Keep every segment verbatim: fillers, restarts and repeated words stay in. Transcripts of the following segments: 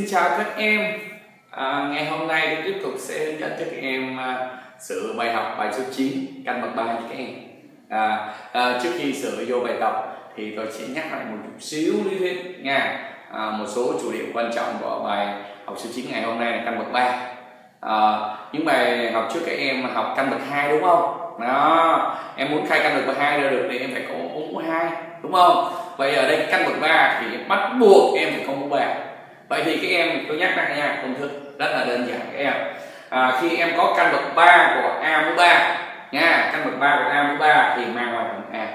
chào các em. À, ngày hôm nay tôi tiếp tục sẽ hướng dẫn cho các em à, sửa bài học bài số chín căn bậc ba cho các em. À, à, trước khi sửa vô bài tập thì tôi sẽ nhắc lại một chút xíu lý thuyết nha. À, một số chủ điểm quan trọng của bài học số chín ngày hôm nay là căn bậc ba. À, những bài học trước các em học căn bậc hai đúng không? Đó, em muốn khai căn bậc hai ra được thì em phải có mũ hai đúng không? Vậy ở đây căn bậc ba thì bắt buộc em phải có mũ ba. Vậy thì các em tôi nhắc lại nha, công thức rất là đơn giản các em. À, khi em có căn bậc ba của a mũ ba nha, căn bậc ba của a mũ ba thì mang ngoài bằng a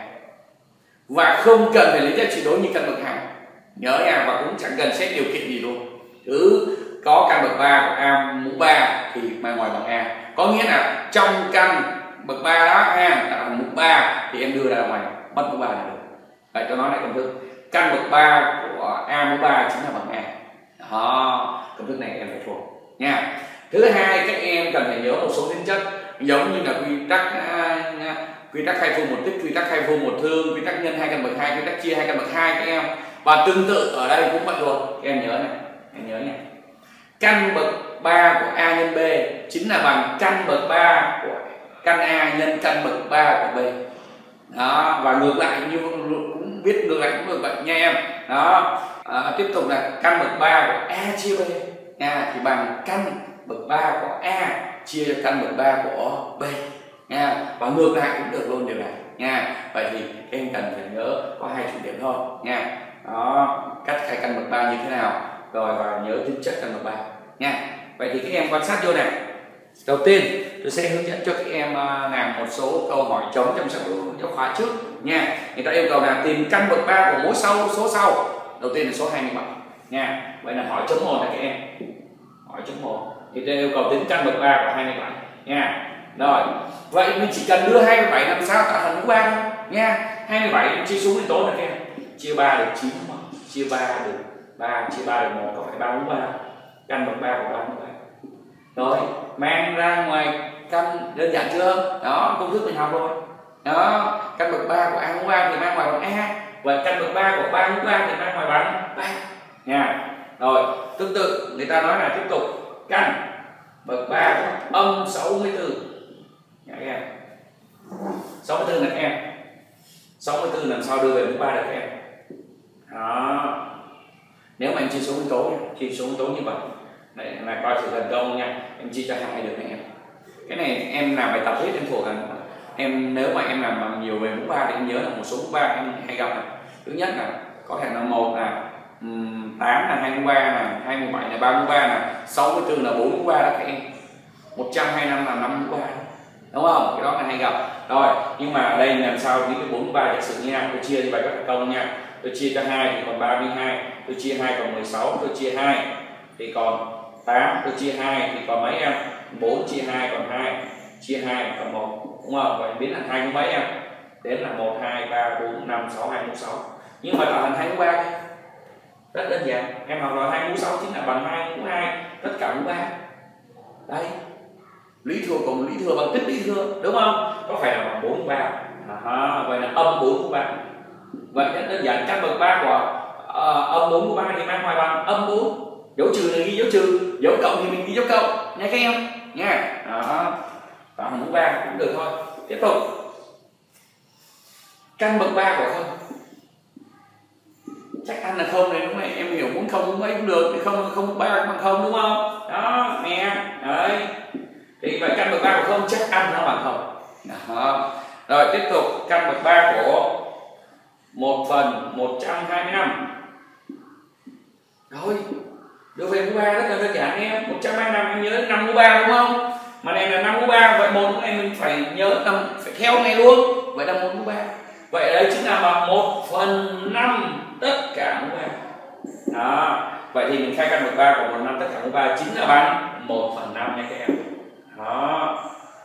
và không cần phải lấy ra chỉ đối như căn bậc hai, nhớ nha, và cũng chẳng cần xét điều kiện gì luôn, cứ có căn bậc ba của a mũ ba thì mang ngoài bằng a, có nghĩa là trong căn bậc ba đó ha là mũ ba thì em đưa ra ngoài mất mũ ba là được. Vậy tôi nói lại công thức căn bậc ba của a mũ ba chính là bằng a. Đó, công thức này em phải thuộc nha. Thứ hai, các em cần phải nhớ một số tính chất giống như là quy tắc uh, quy tắc hai phu một tích, quy tắc hai phu một thương, quy tắc nhân hai căn bậc hai, quy tắc chia hai căn bậc hai các em. Và tương tự ở đây cũng vậy luôn, các em nhớ này, em nhớ nha. Căn bậc ba của a nhân b chính là bằng căn bậc ba của căn a nhân căn bậc ba của b. Đó, và ngược lại như cũng biết ngược lại cũng được vậy nha em. Đó, à, tiếp tục là căn bậc ba của a chia b nha thì bằng căn bậc ba của a chia cho căn bậc ba của b nha, và ngược lại cũng được luôn điều này nha. Vậy thì các em cần phải nhớ có hai chủ điểm thôi nha. Đó, cách khai căn bậc ba như thế nào rồi và nhớ tính chất căn bậc ba nha. Vậy thì các em quan sát vô này. Đầu tiên tôi sẽ hướng dẫn cho các em làm một số câu hỏi trống trong giáo khóa trước nha. Người ta yêu cầu là tìm căn bậc ba của mỗi sau số sau. Đầu tiên là số hai mươi bảy nha. Vậy là hỏi chấm một là các em. Hỏi chấm một thì tôi yêu cầu tính căn bậc ba của hai mươi bảy nha. Rồi, vậy mình chỉ cần đưa hai mươi bảy làm sao tạo thành mũ ba thôi nha. hai mươi bảy chia số nguyên tố là các em. Chia ba được chín đúng không? Chia ba được ba, chia ba được một có phải ba mũ ba. Căn bậc ba của ba mũ ba. Rồi, mang ra ngoài căn đơn giản chưa? Đó, công thức mình học rồi. Đó, căn bậc ba của a mũ ba thì mang ngoài bằng a, và căn bậc ba của ba mũ ba thì mang ngoài bằng ba nha. Rồi, tương tự người ta nói là tiếp tục căn bậc ba của âm sáu mươi tư. Nha các em. sáu mươi tư là các em. sáu mươi tư làm sao đưa về mũ ba được các em? Đó. Nếu mà em chia số nguyên tố, chia số nguyên tố như vậy. Đây là coi sự thành công nha, em chia cho hai được này em. Cái này em làm bài tập hết em thuộc là em, nếu mà em làm bằng nhiều về mũ ba thì em nhớ là một số mũ ba em hay gặp này. Thứ nhất là có thể là một là um, tám là hai mũ ba là hai mươi bảy là ba mũ ba là sáu mươi tư là bốn mũ ba đó các em. một trăm hai mươi lăm là năm mũ ba. Đúng không? Cái đó là hay gặp. Rồi, nhưng mà ở đây làm sao những cái bốn mũ ba thực sự nha, tôi chia như vậy các thành công nha. Tôi chia cho hai thì còn ba mươi hai, tôi chia hai còn mười sáu, tôi chia hai thì còn tám, tôi chia hai thì còn mấy em? bốn chia hai còn hai, chia hai còn một, đúng không? Vậy biến thành hai mấy em? Đến là một, hai, ba, bốn, năm, sáu, hai mũ sáu. Nhưng mà tạo thành hai mũ ba đi. Rất đơn giản. Em học là hai mũ sáu chính là bằng hai mũ hai tất cả mũ ba. Đây. Lý thừa cùng lý thừa bằng tích lý thừa, đúng không? Có phải là bằng bốn mũ ba. À, vậy là âm bốn mũ ba. Vậy rất đơn giản, căn bậc ba của uh, âm bốn mũ ba thì mang ngoài bằng âm bốn. Dấu trừ thì ghi dấu trừ, dấu cộng thì mình ghi dấu cộng nha các em nha. Đó, tạo thành mũ ba cũng được thôi. Tiếp tục căn bậc ba của không, chắc ăn là không này đúng không? Em hiểu muốn không muốn mấy cũng được, thì không không ba bằng không đúng không? Đó nè, đấy thì vậy căn bậc ba của không chắc ăn nó bằng không. Đó. Rồi tiếp tục căn bậc ba của một phần một trăm hai mươi lăm. Rồi đưa về mũ ba rất là đơn giản em. một trăm hai mươi lăm em nhớ năm mũ ba đúng không? Mà này là năm mũ ba, vậy một em mình phải nhớ năm phải theo này luôn. Vậy là một mũ ba. Vậy ở đây chính là bằng một phần năm tất cả mũ ba. Đó. Vậy thì mình khai căn bậc ba của một phần năm tất cả mũ ba chính là bằng một phần năm nha các em. Đó.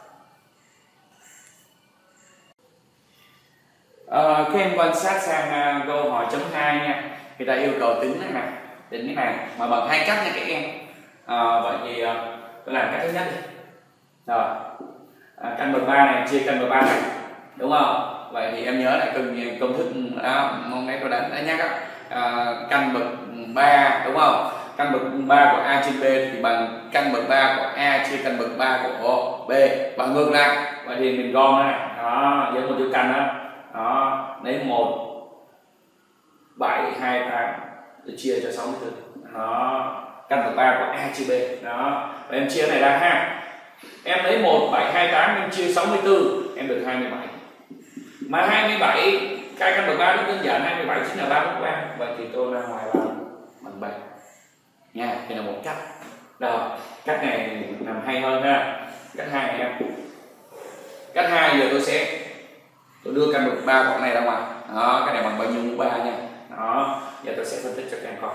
À, các em quan sát sang uh, câu hỏi chấm hai nha. Người ta yêu cầu tính này này, tính cái này mà bằng hai cách nha các em. À, vậy thì uh, tôi làm cách thứ nhất đi. Rồi, à, căn bậc ba này chia căn bậc ba này, đúng không? Vậy thì em nhớ lại công công thức đó, hôm nay tôi đã, đã nhắc đó. À, căn bậc ba đúng không? căn bậc ba của A trên B thì bằng căn bậc ba của A chia căn bậc ba của B, và ngược lại. Vậy thì mình gom nó này, đó, với một chữ căn đó, đó, lấy một bảy hai tám tôi chia cho sáu mươi tư, đó, căn bậc ba của A chia B, đó, và em chia này ra ha. Em lấy một bảy hai tám em chia sáu mươi tư em được hai mươi bảy, mà hai mươi bảy cái căn bậc ba rất đơn giản, hai mươi bảy chính là ba mũ ba, vậy thì tôi ra ngoài bằng bằng bảy nha. Đây là một cách. Rồi cách này làm hay hơn ha. Cách hai này em, cách hai giờ tôi sẽ tôi đưa căn bậc ba của này ra ngoài, đó, cái này bằng bao nhiêu mũ ba nha. Đó, giờ tôi sẽ phân tích cho các em coi.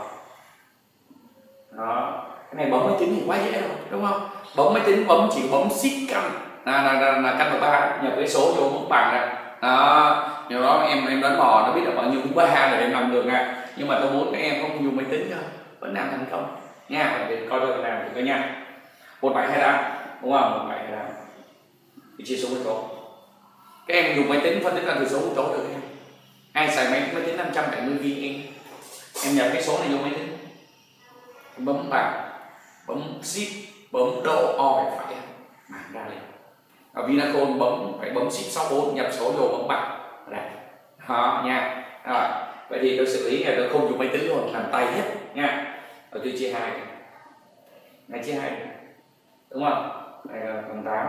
Đó, cái này bấm máy tính thì quá dễ rồi đúng không? Bấm máy tính bấm chỉ bấm shift căn là, là, là, là căn bậc ba, nhập cái số vô mũ bằng ra. Đó, do đó em em đánh mò nó biết là bao nhiêu mũ ba rồi em làm được nha. Nhưng mà tôi muốn các em không dùng máy tính thôi vẫn làm thành công nha. Để coi tôi làm được cái nha. Một bảy hai tám đúng không? Một bảy hai tám thì chia số nguyên tố. Các em dùng máy tính phân tích ra từ số nguyên tố được em. Ai xài máy máy tính năm trăm bảy mươi gi em em nhập cái số này vô máy tính, bấm bảng, bấm shift, bấm độ o phải bảng ra đây. Ở Vinaphone bấm phải bấm shift sáu bốn nhập số vô bấm bảng đây. Đó nha. Rồi vậy thì tôi xử lý này tôi không dùng máy tính luôn, làm tay hết nha. Rồi tôi chia hai này, chia hai đúng không? Đây là phần tám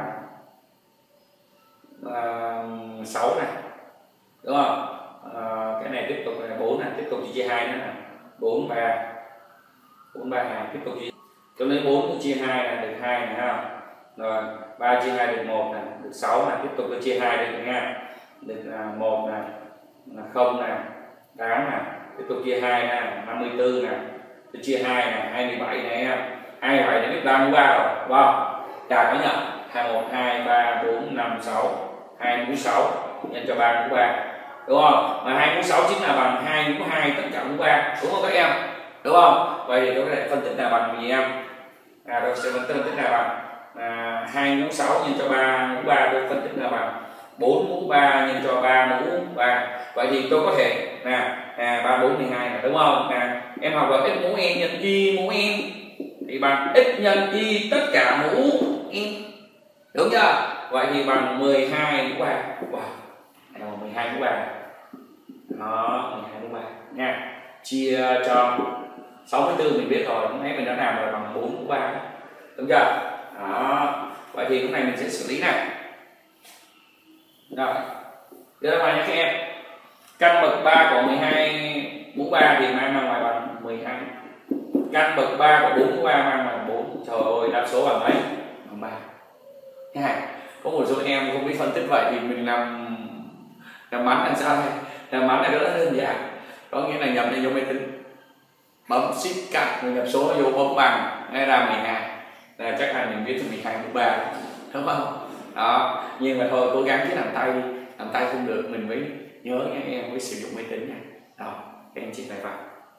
uh, sáu này đúng không? Uh, cái này tiếp tục là bốn này, tiếp tục chia hai nữa này, bốn ba bốn ba hai tiếp tục chia. Tôi lấy bốn tôi chia hai là được hai này ha. Rồi ba chia hai được một này, được sáu này, tiếp tục tôi chia hai được nha. Được uh, một này, là không này, tám này, tiếp tục chia hai này, năm mươi tư này. Tôi chia hai này, hai mươi bảy này ha. hai mươi bảy là biết ba mũ ba rồi, đúng không? Chả có nhận hai một hai ba bốn năm sáu, hai mũ sáu nhân cho ba mũ ba. Đúng không? Mà hai mũ sáu chính là bằng hai mũ hai tất cả mũ ba, đúng không các em? Đúng không? Vậy thì tôi có thể phân tích là bằng gì em? À, tôi sẽ phân tích là bằng à, hai mũ sáu nhân cho ba mũ ba, tôi phân tích là bằng bốn mũ ba nhân cho ba mũ ba. Vậy thì tôi có thể là à, ba bốn mười hai đúng không? À, em học là x mũ n nhân y mũ n thì bằng x nhân y tất cả mũ n, đúng chưa? Vậy thì bằng mười hai mũ ba. Wow. Đây là mười hai mũ ba. Đó, mười hai mũ ba nha. Chia cho sáu mươi tư mình biết rồi, lúc nãy mình đã làm rồi bằng bốn mũ ba. Đúng chưa? Đó. Vậy thì lúc này mình sẽ xử lý này. Rồi. Đưa ra ngoài nha các em. Căn bậc ba của mười hai mũ ba thì mang ra ngoài bằng mười hai. Căn bậc ba của bốn mũ ba mang bằng bốn. Trời ơi, đáp số bằng mấy? Bằng ba. Nha. Có một số em không biết phân tích vậy thì mình làm làm bắn làm sao đây? Làm bắn này rất là đơn giản. Có nghĩa là nhập vô máy tính, bấm shift cắt rồi nhập số vô bấm bằng hay ra mười hai. Là chắc là mình biết mười hai mũ ba, đúng không? Đó, nhưng mà thôi cố gắng chứ làm tay làm tay không được mình mới nhớ nha em, mới sử dụng máy tính nha. Đó, các em chỉ phải vào.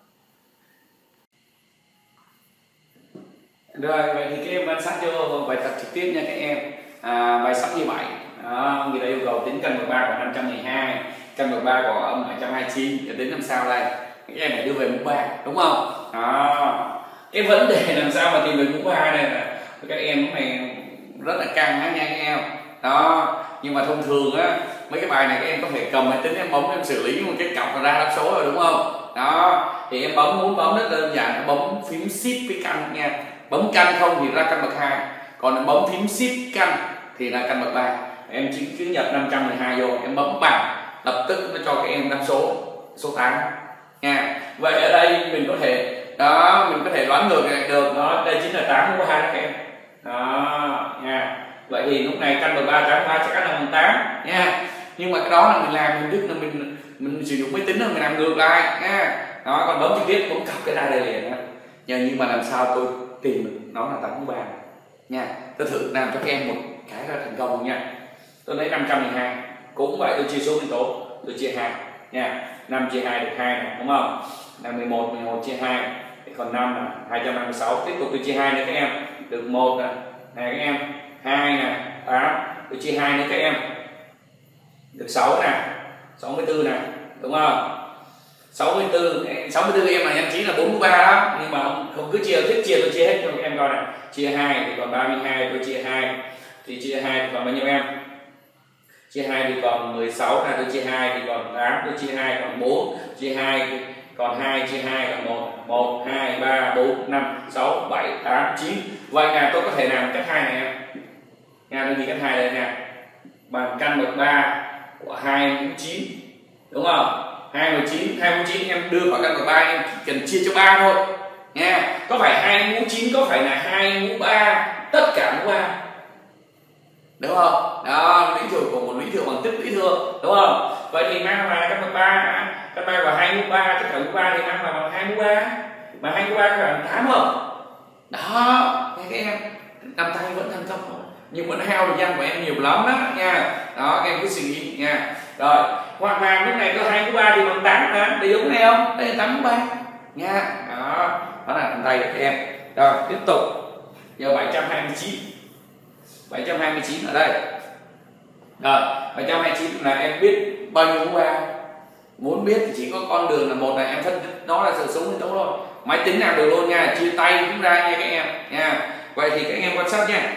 Rồi vậy thì các em quan sát cho bài tập trực tiếp nha các em. À, bài sáu như vậy. Đó, người ta yêu cầu tính căn bậc ba của năm trăm mười hai, căn bậc ba của âm bảy trăm hai mươi chín, để tính làm sao đây? Các em phải đưa về mũ ba, đúng không? Đó. Cái vấn đề làm sao mà tìm được mũ ba này là các em lúc này rất là căng á nha các em. Đó, nhưng mà thông thường á mấy cái bài này các em có thể cầm máy tính em bấm em xử lý một cái cọc và ra đáp số rồi, đúng không? Đó, thì em bấm muốn bấm rất đơn giản, bấm phím shift với căn nha. Bấm căn không thì ra căn bậc hai, còn bấm phím shift căn thì là căn bậc ba. Em chỉ cứ nhập năm trăm mười hai vô, em bấm bằng lập tức nó cho các em đáp số số tám nha. Vậy ở đây mình có thể đó mình có thể đoán ngược lại được, đó đây chính là tám mũ hai các em. Đó nha. Vậy thì lúc này căn bậc ba tám ba chắc chắn là bằng tám nha. Nhưng mà cái đó là mình làm mình biết là mình mình sử dụng máy tính là mình làm ngược lại nha. Đó, còn bấm trực tiếp bấm cọc cái ra đây liền đó. Nhưng mà làm sao tôi tìm được nó là tám mũ ba nha. Tôi thử làm cho các em một cái ra thành công nha. Tôi lấy năm trăm mười hai, cũng vậy tôi chia số nguyên tố, tôi chia hai nha. Năm chia hai được hai này, đúng không? Là mười một, mười một chia hai thì còn năm là hai trăm năm mươi sáu. Tiếp tục tôi chia hai nữa các em, được một nè, này các em, hai nè, tám, tôi chia hai nữa các em, được sáu nè, sáu mươi tư nè, đúng không? sáu mươi tư sáu mươi tư em là nhân chín là bốn mươi ba đó, nhưng mà không, không cứ chia, thích chia tôi chia hết cho các em coi này. Chia hai thì còn ba mươi hai, tôi chia hai thì chia hai thì còn bao nhiêu em? Chia hai thì còn mười sáu, là tôi chia hai thì còn tám, tôi chia hai còn bốn, chia hai còn hai, chia hai còn một, một, hai, ba, bốn, năm, sáu, bảy, tám, chín. Vậy là tôi có thể làm cách hai này em. Nha, tôi ghi cách hai đây nha. Bằng căn bậc ba của hai mũ chín. Đúng không? hai mũ chín, hai mũ chín em đưa vào căn bậc ba, em chỉ cần chia cho ba thôi. Nha, có phải hai mũ chín có phải là hai mũ ba tất cả mũ ba. Đúng không? Đó, lý thừa của một lý thừa bằng tích lý thừa, đúng không? Vậy thì mang vào căn bậc ba, căn ba của hai mũ ba tất cả mũ ba thì mang vào bằng hai mũ ba. Mà hai mũ ba có bằng tám không? Đó, các em cầm tay vẫn thành công thôi. Nhưng vẫn hao thời gian của em nhiều lắm đó nha. Đó, các em cứ suy nghĩ nha. Rồi, hoặc là lúc này có hai mũ ba thì bằng tám nè, để đúng này không? Đây là tám mũ ba nha. Đó, đó là cầm tay của các em. Rồi, tiếp tục. Giờ bảy trăm hai mươi chín. bảy trăm hai mươi chín ở đây. Rồi, bảy trăm hai mươi chín là em biết bao nhiêu mũ ba. Muốn biết thì chỉ có con đường là một là em phân tích nó là sự sống nguyên tố thôi. Máy tính làm được luôn nha, chia tay cũng ra nha các em nha. Vậy thì các em quan sát nha.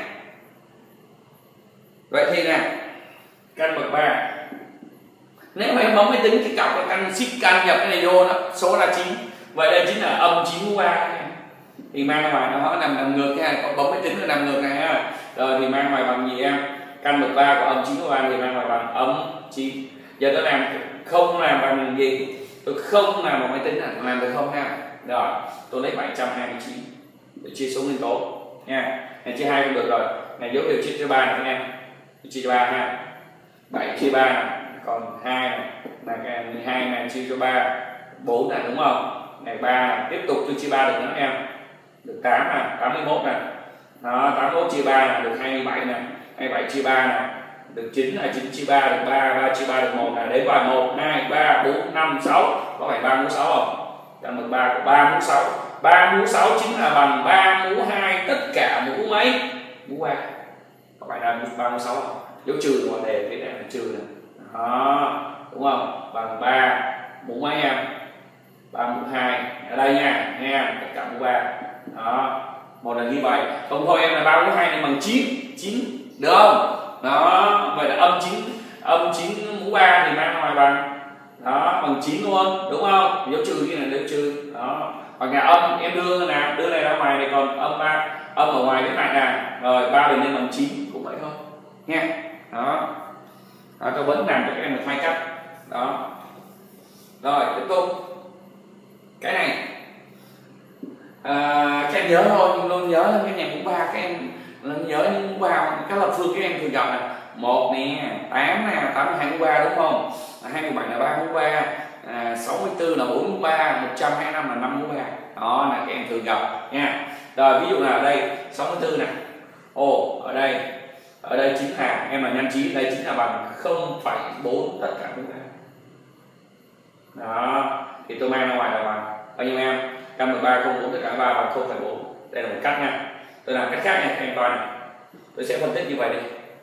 Vậy thì nè, căn bậc ba. Nếu mà em bấm máy tính cái cọc là căn shift căn nhập cái này vô đó, số là chín. Vậy đây chính là âm chín mũ ba. Thì mang ra ngoài nó nằm nằm ngược nha, có bấm máy tính nó nằm ngược này ha. Rồi thì mang ngoài bằng gì em? Căn bậc ba của âm chín mũ ba thì mang ngoài bằng âm chín. Giờ tôi làm không làm bằng gì? Tôi không làm bằng máy tính này, làm được không ha? Rồi, tôi lấy bảy trăm hai mươi chín để chia số nguyên tố nha. Này chia hai cũng được rồi. Này dấu hiệu chia cho ba này các em. Chia cho ba ha. bảy chia ba này, còn hai này, là cái mười hai này chia cho ba, bốn này đúng không? Này ba này, tiếp tục tôi chia ba được nữa em. Được tám này, tám mươi mốt này. Đó, tám mươi mốt chia ba là được hai mươi bảy này, hai mươi bảy chia ba này, được chín là chín chia ba được ba, ba chia ba được một là đến vào một, hai, ba, bốn, năm, sáu. Có phải ba mũ sáu không? Căn bậc ba của ba mũ sáu. ba mũ sáu chính là bằng ba mũ hai tất cả mũ mấy? Mũ ba. Có phải là ba mũ sáu không? Dấu trừ ngoài đề cái này là trừ này. Đó, đúng không? Bằng ba mũ mấy em? ba mũ hai ở đây nha, nha, tất cả mũ ba. Đó, một là như vậy. Không thôi em là ba mũ hai này bằng chín, chín được không? Đó, vậy là âm chín, âm chín mũ ba thì mang ngoài bằng đó bằng chín luôn, đúng không? Dấu trừ như này dấu trừ. Đó. Hoặc là âm em đưa nào, đưa này ra ngoài này còn âm ba, âm ở ngoài cái này nè. Rồi ba bình lên bằng chín cũng vậy thôi. Nha. Đó. Đó, tôi vẫn làm cho các em được hai cách. Đó. Rồi, tiếp tục. Cái này à, các em nhớ thôi, nhưng luôn nhớ lên cái nhà mũ ba các em nhớ những mũ ba các lập phương các em thường gặp nè, một nè, tám nè, tám là hai mũ ba đúng không? hai mươi bảy là ba mũ ba, à, sáu mươi tư là bốn mũ ba, một trăm hai mươi lăm là năm mũ ba. Đó là các em thường gặp nha. Rồi ví dụ là ở đây sáu mươi tư này. Ồ, ở đây ở đây chính là em là nhân chín, đây chính là bằng không phẩy bốn tất cả mũ ba. Đó, thì tôi mang ra ngoài là bằng bao nhiêu em? Căn bậc ba không bốn tất cả ba bằng không phẩy bốn. Đây là một cách nha. Tôi làm cách khác nha, các em coi này. Tôi sẽ phân tích như vậy đi.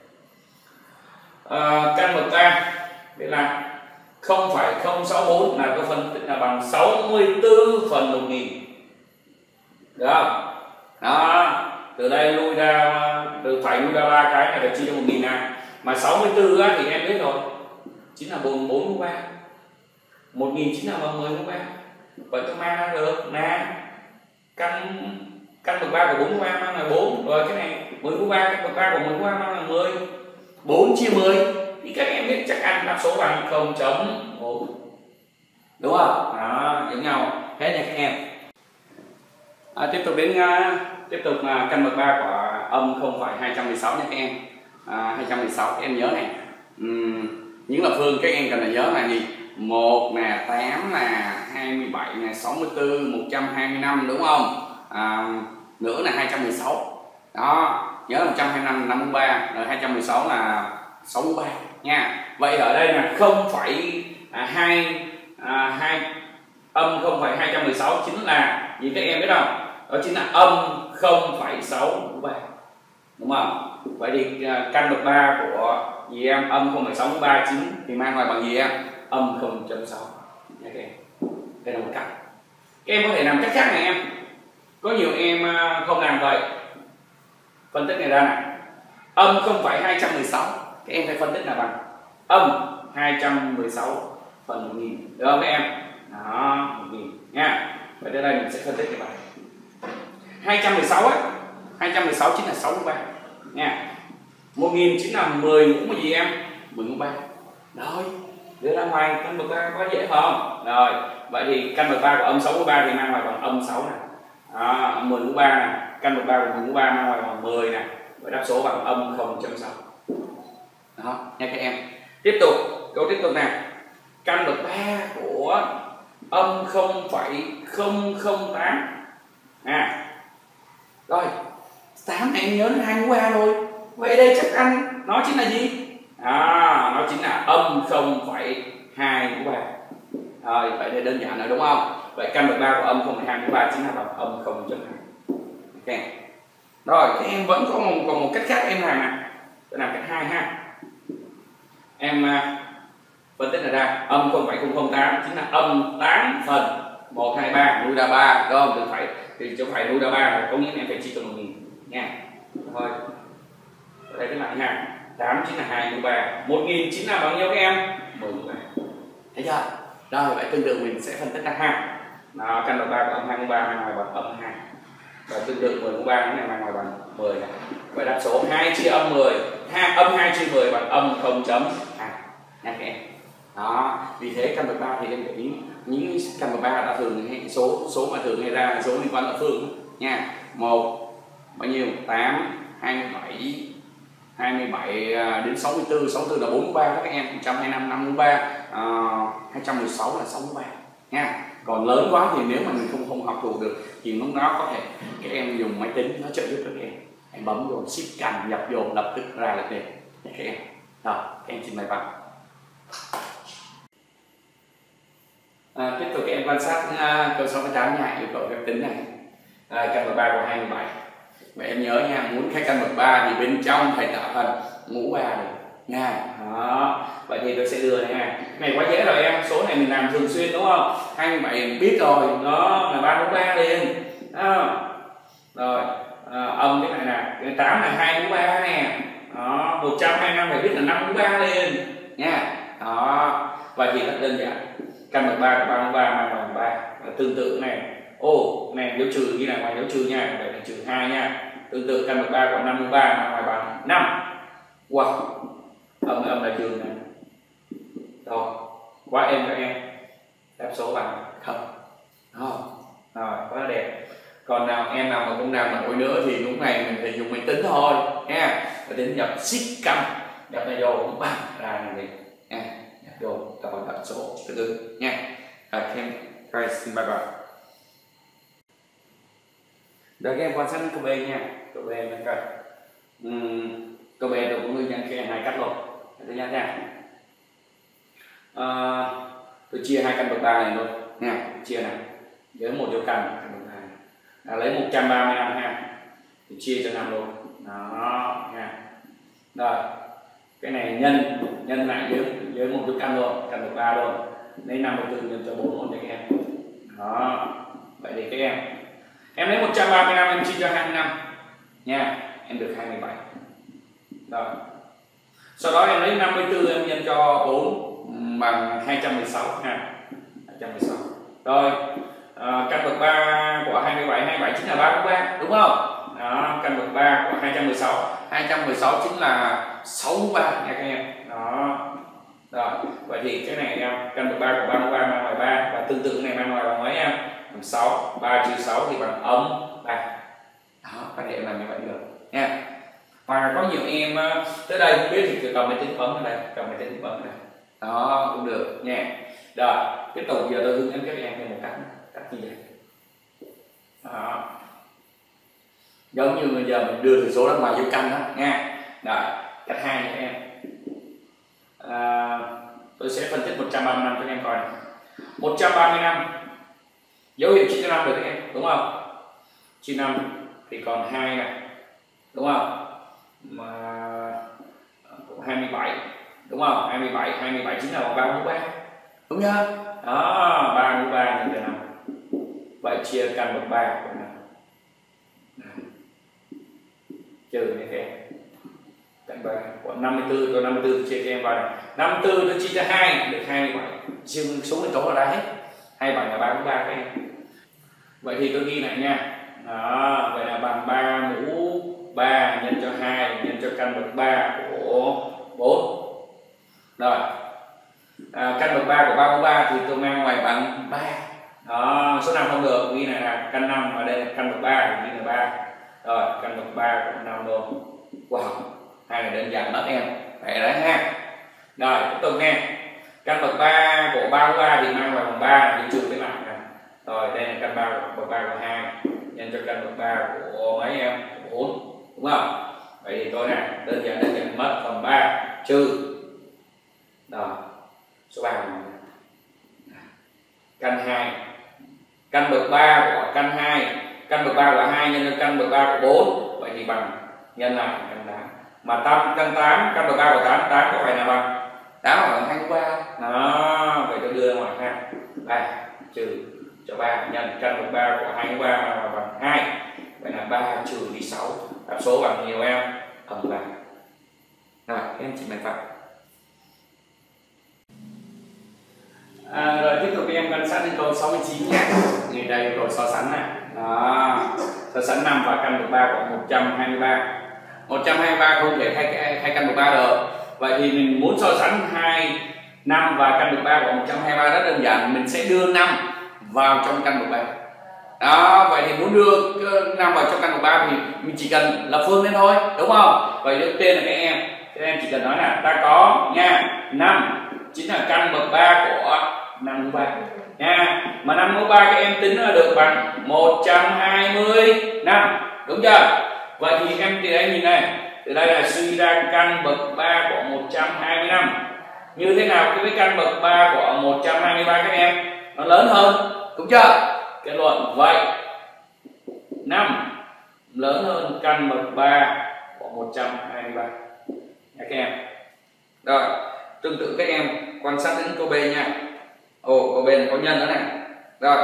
À, căn bậc ba đây là không phẩy không sáu bốn là tôi phân tích là bằng sáu mươi tư phần một nghìn. Được không? Đó, từ đây lui ra từ phải lui ra ba cái là được chia cho một nghìn này. Mà sáu mươi tư á, thì em biết rồi. Chính là bốn mũ ba. một nghìn chính là bằng mười mũ ba. Vậy tôi mang ra được nè. Căn căn bậc ba của bốn mũ ba mang là bốn, rồi cái này mười mũ ba, căn bậc ba của mười mũ ba mang là mười. bốn chia mười thì các em biết chắc ăn đáp số bằng không phẩy một. Đúng không? Đó, giống nhau hết nha các em. À, tiếp tục đến uh, tiếp tục uh, căn bậc ba của âm không phẩy hai trăm mười sáu nha các em. À, hai trăm mười sáu các em nhớ này. Uhm, những lập phương các em cần phải nhớ là gì? một nè, tám nè, hai mươi bảy nè, sáu mươi tư, một trăm hai mươi lăm đúng không? À, nữa là hai trăm mười sáu. Đó, nhớ là một trăm hai mươi lăm là năm mũ ba, rồi hai trăm mười sáu là sáu mũ ba nha. Vậy ở đây là không phẩy hai à, hai âm không phẩy hai trăm mười sáu chính là gì các em biết không? Đó chính là âm không phẩy sáu mũ ba. Đúng không? Vậy thì uh, căn bậc ba của gì em? Âm không phẩy sáu mũ ba chính thì mang lại bằng gì em? Âm không phẩy sáu nha các em. Đây là một cách. Các em có thể làm cách khác này em. Có nhiều em không làm vậy. Phân tích này ra này. Âm không phẩy hai trăm mười sáu. Các em phải phân tích là bằng âm hai trăm mười sáu phần một nghìn. Được không các em? Đó, một nghìn nha. Vậy đến đây mình sẽ phân tích cái bài. hai trăm mười sáu ấy, hai trăm mười sáu chính là sáu mũ ba nha. một nghìn chính là mười mũ cái gì em? mười mũ ba. Rồi, đưa ra ngoài căn bậc ba có dễ không? Rồi, vậy thì căn bậc ba của âm sáu mũ ba thì mang ngoài bằng âm sáu này. Đó, mười mũ ba này, căn bậc ba của mười mũ ba mang ngoài bằng mười này. Vậy đáp số bằng âm không chấm sáu. Đó, nha các em. Tiếp tục, câu tiếp tục nào. Căn bậc ba của âm không phẩy không không tám. À. Rồi, tám này em nhớ là hai mũ ba rồi. Vậy đây chắc ăn nó chính là gì? À, nó chính là âm không phẩy hai mũ ba. Rồi, vậy đây đơn giản rồi đúng không? Vậy căn bậc ba của âm không phẩy hai mũ ba chính là bằng âm không chấm hai. Ok. Rồi, các em vẫn có một, còn một cách khác em làm nè. Tôi làm cách hai ha. Em uh, phân tích là ra âm không phẩy không không tám chính là âm tám phần một hai ba nuôi ra ba, đúng không? Đừng phải thì chỗ phải nuôi ra ba có nghĩa là em phải chia cho một nghìn nha. Thôi. Ở đây cái lại nha. tám chính là hai mũ ba. một nghìn chính là bao nhiêu các em? mười mũ ba. Thấy chưa? Rồi vậy tương tự mình sẽ phân tích ra ha. Đó, căn bậc ba của âm hai mũ ba mang ngoài bằng âm hai. Và tương tự mười mũ ba cái này mang ngoài bằng mười này. Vậy đáp số hai chia âm mười, ha, âm hai chia mười bằng âm không chấm hai. Nha các em. Đó, vì thế căn bậc ba thì em để ý những căn bậc ba đã thường hay số số mà thường hay ra là số liên quan ở phương nha. một bao nhiêu? tám, hai mươi bảy, hai mươi bảy đến sáu mươi tư, sáu mươi tư là bốn mũ ba các em, một trăm hai mươi lăm năm mũ ba, hai trăm mười sáu là sáu mũ ba nha. Còn lớn quá thì nếu mà mình không không học thuộc được thì lúc đó có thể các em dùng máy tính nó trợ giúp cho các em. Hãy bấm vô shift cành nhập vô lập tức ra là đề các em. Rồi, các em trình bày bằng. À, tiếp tục các em quan sát uh, câu sáu mươi tám nha, yêu cầu phép tính này. À, căn bậc ba của hai mươi bảy. Vậy em nhớ nha, muốn khai căn bậc ba thì bên trong phải tạo thành mũ ba này nha. Đó. Vậy thì tôi sẽ đưa này nha. Này quá dễ rồi em, số này mình làm thường xuyên đúng không? hai mươi bảy mình biết rồi, đó là ba mũ ba liền. Đó. Rồi, à, âm cái này nè, cái tám là hai mũ ba nè. Đó, một trăm hai mươi lăm phải biết là năm mũ ba liền nha. Đó. Vậy thì rất đơn giản. Căn bậc ba của ba mũ ba mang bằng ba. Tương tự này. Ô, này dấu trừ ghi là ngoài dấu trừ nha, vậy là trừ hai nha. Tương tự căn bậc ba của năm mũ ba mang ngoài bằng năm. Wow. Âm âm là trường này. Rồi, quá êm các em. Đáp số bằng không. Đó. Rồi, quá đẹp. Còn nào em nào mà không làm nổi nữa thì lúc này mình phải dùng máy tính thôi nha. Và đến nhập shift căn, nhập này vô cũng bằng ra là gì nha. Nhập vô tập vào đặt số tương ứng nha. Rồi, em guys xin bye bye. Rồi các em quan sát câu B nha. Câu B mình coi. Uhm, câu B tôi cũng hướng dẫn các em hai cách rồi. Thứ nhất nha. À, tôi chia hai căn bậc ba này luôn nha. Chia này với một dấu căn. À, lấy một trăm ba mươi lăm ha thì chia cho năm luôn đó nha. Rồi cái này nhân nhân lại với với một dấu căn luôn, căn bậc ba luôn, lấy năm mươi tư nhân cho bốn luôn cho các em. Đó vậy thì các em em lấy một trăm ba mươi lăm em chia cho hai mươi lăm nha, em được hai mươi bảy. Rồi sau đó em lấy năm mươi tư em nhân cho bốn bằng hai trăm mười sáu ha, hai trăm mười sáu. Rồi à, căn bậc ba của hai mươi bảy, hai mươi bảy chính là ba mũ ba đúng không? Đó, căn bậc ba của hai trăm mười sáu, hai trăm mười sáu chính là sáu mũ ba nha các em. Đó. Rồi, vậy thì cái này em căn bậc ba của ba mũ ba mang ngoài ba và tương tự này mang ngoài bằng mấy em? Bằng sáu, ba trừ sáu thì bằng âm ba. Đó, có thể làm như vậy được nha. Và có nhiều em tới đây không biết thì cầm máy tính bấm ở đây, cầm máy tính bấm ở đây. Đó, cũng được nha. Rồi, tiếp tục giờ tôi hướng dẫn các em thêm một cách cách như vậy. Đó. Giống như bây giờ mình đưa từ số ra ngoài dấu căn đó nha. Rồi, cách hai nha các em. À, tôi sẽ phân tích một trăm ba mươi lăm cho các em coi này. một trăm ba mươi lăm dấu hiệu chia cho năm được các em, đúng không? Chia năm thì còn hai này, đúng không? Mà hai mươi bảy, đúng không? hai mươi bảy, hai mươi bảy chính là bằng ba mũ ba. đúng chưa? Đó, ba mũ ba nhân cho năm. Vậy chia căn bậc ba của năm. Trừ này các em. Căn ba của năm mươi tư, tôi năm mươi tư chia cho em vào này. năm mươi tư tôi chia cho hai được hai mươi bảy. Chia số nguyên tố ở đây hết. hai mươi bảy là ba mũ ba các em. Vậy thì tôi ghi lại nha. Đó, vậy là bằng ba mũ ba nhân cho hai nhân cho căn bậc ba của bốn. Rồi. À, căn bậc ba của ba mũ ba thì tôi mang ngoài bằng ba. Đó, số năm không được, ghi này là căn năm, và đây là căn bậc ba, ghi là ba. Rồi, căn bậc ba của năm luôn. Wow, hai này đơn giản lắm em. Vậy đấy ha. Rồi, tiếp tục nghe. Căn bậc ba của ba mũ ba thì mang ngoài bằng ba, thì trừ cái lại này. Rồi, đây là căn ba của bậc ba của hai nhân cho căn bậc ba của mấy em? bốn, đúng không? Vậy thì tôi này, đơn giản đơn giản mất phần ba trừ. Rồi, số ba này. Căn hai. Căn bậc ba của căn hai, căn bậc ba của hai nhân cho căn bậc ba của bốn, vậy thì bằng nhân lại căn tám. Mà tam căn tám, căn bậc ba của tám, tám có phải là bằng tám bằng hai mươi ba. Đó, vậy tôi đưa ra ngoài ha. ba trừ cho ba nhân căn bậc ba của hai mươi ba là bằng hai. Vậy là ba trừ đi sáu. Đáp số bằng nhiều em? Âm ba. Rồi, em chỉ bài tập. À, rồi tiếp tục em quan sát đến câu sáu mươi chín nhé. Như đây câu so sánh này. Đó. So sánh năm và căn bậc ba của một trăm hai mươi ba. một trăm hai mươi ba không thể thay hai căn bậc ba được. Vậy thì mình muốn so sánh hai năm và căn bậc ba của một trăm hai mươi ba rất đơn giản, mình sẽ đưa năm vào trong căn bậc ba. Đó, vậy thì muốn đưa năm vào trong căn bậc ba thì mình chỉ cần lập phương lên thôi, đúng không? Vậy đầu tiên là các em, các em chỉ cần nói là ta có nha, năm chính là căn bậc ba của năm mũ ba nha, mà năm mũ ba các em tính là được bằng một trăm hai mươi năm, đúng chưa? Vậy thì em từ đây nhìn này, từ đây là suy ra căn bậc ba của một trăm hai mươi năm như thế nào cái với căn bậc ba của một trăm hai mươi ba các em, nó lớn hơn, đúng chưa? Kết luận vậy năm lớn hơn căn bậc ba của một trăm hai mươi ba nha các em. Rồi, tương tự các em quan sát đến câu B nha. Ồ, câu B này có nhân nữa này. Rồi.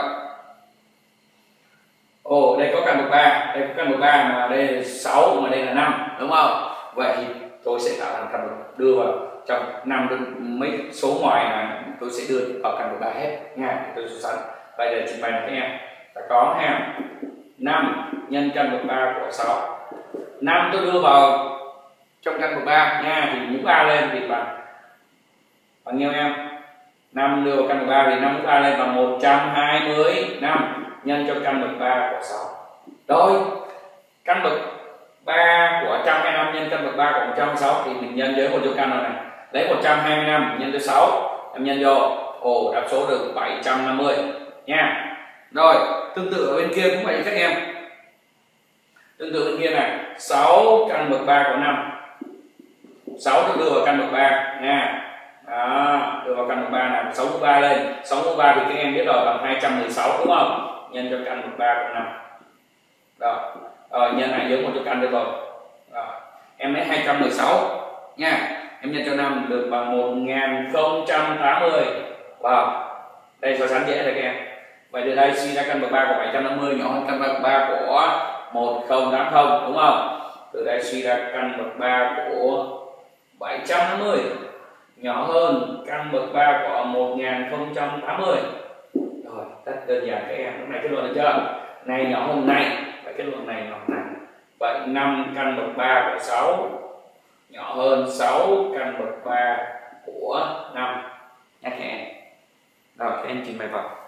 Ồ, đây có căn bậc ba, đây có căn bậc ba mà đây là sáu mà đây là năm, đúng không? Vậy thì tôi sẽ tạo thành căn bậc đưa vào trong năm mấy số ngoài này tôi sẽ đưa vào căn bậc ba hết nha, tôi so sánh. Vậy để trình bày này các em. Ta có ha. năm nhân căn bậc ba của sáu. năm tôi đưa vào trong căn bậc ba nha, thì mũ ba lên thì bằng bằng nhiêu em? năm đưa vào căn bậc ba thì năm mũ ba lên bằng một trăm hai mươi năm nhân cho căn bậc ba của sáu. Rồi, căn bậc ba của một trăm hai mươi lăm nhân căn bậc ba của một trăm hai mươi sáu thì mình nhân với một chỗ căn rồi này. Lấy một trăm hai mươi lăm nhân cho sáu, em nhân vô. Ồ, đáp số được bảy trăm năm mươi nha. Rồi, tương tự ở bên kia cũng vậy các em. Tương tự bên kia này, sáu căn bậc ba của năm. sáu tôi đưa vào căn bậc ba nha. Đó, đưa vào căn bậc ba là sáu mũ ba lên. sáu mũ ba thì các em biết rồi bằng hai trăm mười sáu, đúng không? Nhân cho căn bậc ba của năm. Rồi, rồi nhân này dưới một chỗ căn được rồi. Rồi, em lấy hai trăm mười sáu nha. Em nhân cho năm được bằng một nghìn không trăm tám mươi. Wow. Đây so sánh dễ rồi các em. Vậy từ đây suy ra căn bậc ba của bảy trăm năm mươi nhỏ hơn căn bậc ba của một nghìn không trăm tám mươi, đúng không? Từ đây suy ra căn bậc ba của bảy trăm năm mươi nhỏ hơn căn bậc ba của một nghìn không trăm tám mươi. Rồi, rất đơn giản các em. Lúc này kết luận được chưa? Này nhỏ hơn này, và kết luận này nhỏ hơn này. Vậy năm căn bậc ba của sáu nhỏ hơn sáu căn bậc ba của năm nha các em. Rồi, các em trình bày vào.